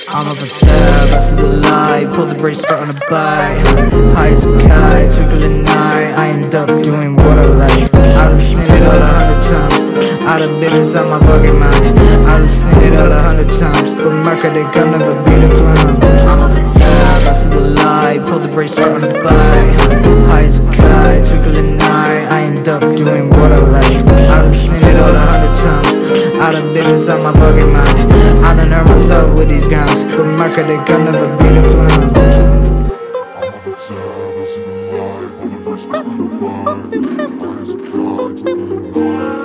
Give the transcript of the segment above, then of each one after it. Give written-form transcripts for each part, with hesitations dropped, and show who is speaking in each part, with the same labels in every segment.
Speaker 1: I'm off a tab, I see the light, pull the brakes, start on a bike. High as a kite, twinkling night, I end up doing what I like. I done seen it all 100 times, I done been inside my fucking mind. I done seen it all 100 times, but Merca, they can never be the clown. I'm off a tab, I see the light, pull the brakes, start on a bike. High as a kite, twinkling night, I end up doing what I like. I done seen it all 100 times, I done been inside my fucking mind. I done hurt myself with these guns, but Merca, they can never be the clown.
Speaker 2: I'm off a tab, I see the light, pull the brakes, start on the bike. High as a kite, twinkling night.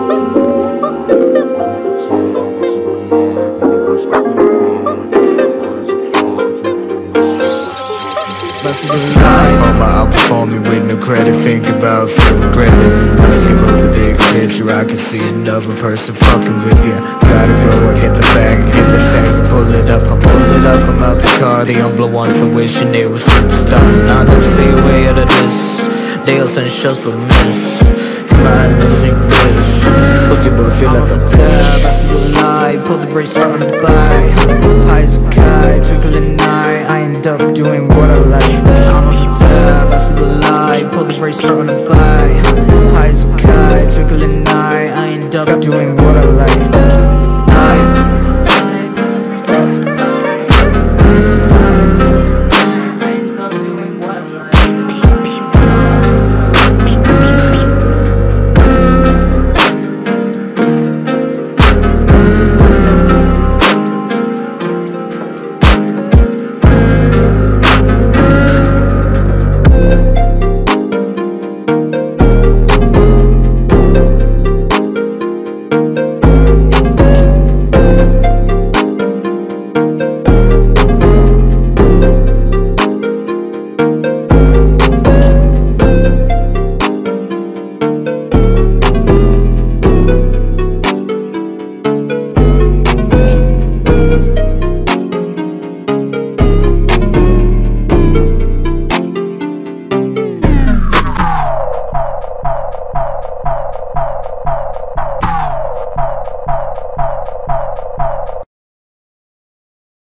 Speaker 2: I'm off a tab, I see the light, pull the brakes, start on the bike. High as a kite, twinkling night.
Speaker 1: I see the light.
Speaker 3: I'll perform you with no credit. Think about if you regret it. Let's get rid of the big picture. I can see another person fucking with you. Gotta go, I get the bag, hit the tags, pull it up, I pull it up. I'm out the car, the young blow wants to wish and they were superstars. And I don't see a way out of this. They'll send shows but miss. My losing bitch. Pussy boy feel like a
Speaker 1: tab, I see the light, pull the brakes, start on the bike. High as a kite, twinkling night, I end up doing what I like. I'm off the tab, I see the light, pull the brakes, start on the bike. High as a kite, twinkling night, I end up doing what I like.